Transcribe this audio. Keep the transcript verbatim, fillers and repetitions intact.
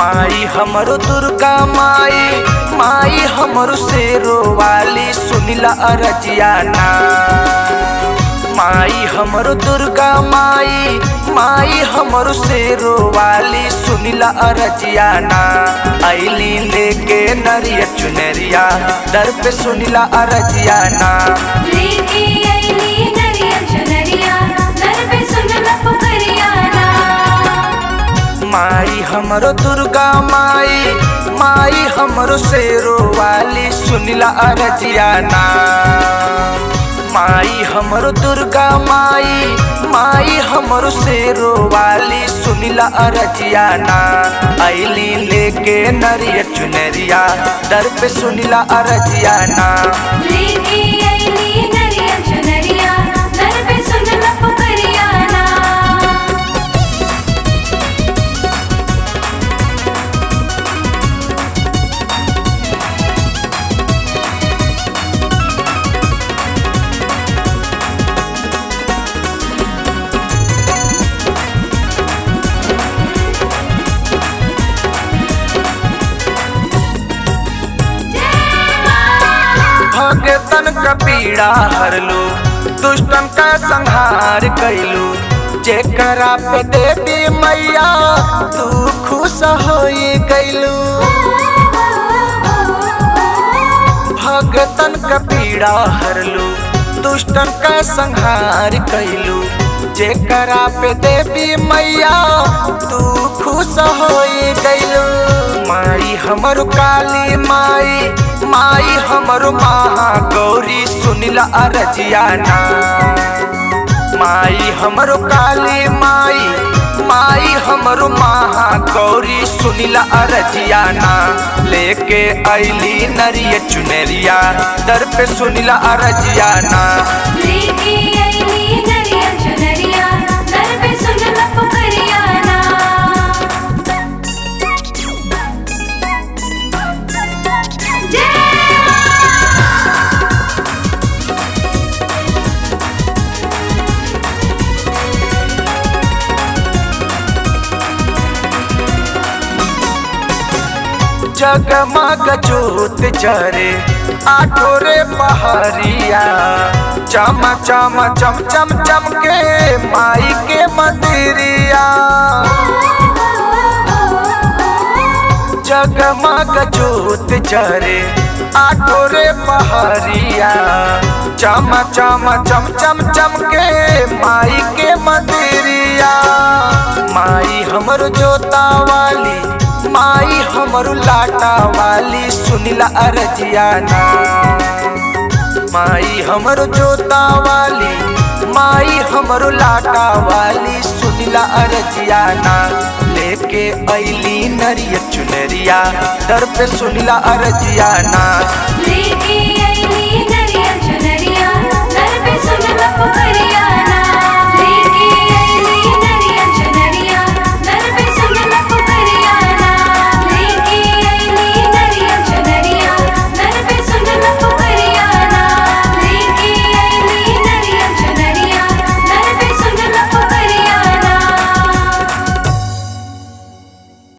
माई हमरो दुर्गा माई, माई हमरो शेरो वाली सुनिला अरजियाना। माई हमरो दुर्गा माई, माई हमरो शेरो वाली सुनिला अरजियाना। आईली लेके नरिया चुनरिया दर पे सुनिला अरजियाना। लेके आईली नरिया चुनरिया दर पे सुनिला पुकरियाना। माई हमरो दुर्गा माई, माई हमरो शेरो वाली सुनिला अरजियाना। माई हमरो दुर्गा माई, माई हमरो शेरो वाली सुनिला अरजियाना। आईली लेके नरिया चुनरिया दर पे सुनिला अरजियाना। लेके आईली नरिया चुनरिया दर पे सुनिला पुकरियाना। भगतन का पीड़ा हरलू, दुष्टन का संहार कैलू। जेकरा पे देवी मैया तू खुश होई गैलू। भगतन का पीड़ा हरलू, दुष्टन का संहार कैलू। जेकरा पे देवी मैया तू खुश होई गैलू। माई हमरो काली माई, माई हमरो महागौरी सुनिला अरजियाना। माई हमरो काली माई, माई हमरो महागौरी सुनिला अरजियाना। लेके आईली नरिया चुनरिया दर पे सुनिला अरजियाना। लेके आईली नरिया चुनरिया दर पे सुनिला पुकरियाना। जगमग जोत जरे आठोरे पहरिया। चम चम चम चम चम के माई के मंदिरिया। जगमग जोत जरे आठोरे पहरिया। चम चम चम चम चम के माई के मंदिरिया। माई हमरो जोता वाली, माई हमरो लाटा वाली सुनिला अरजियाना। माई हमरो जोता वाली, माई हमरो लाटा वाली सुनिला अरजियाना। लेके आईली नरिया चुनरिया दर पे सुनिला अरजियाना। लेके आईली नरिया चुनरिया दर पे सुनिला पुकरियाना।